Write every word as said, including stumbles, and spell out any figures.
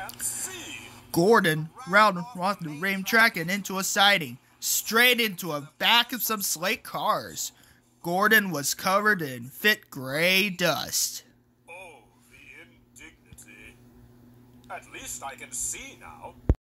can't see. Gordon round off the rain track and into a siding, straight into a back of some slate cars. Gordon was covered in thick gray dust. Oh, the indignity. At least I can see now.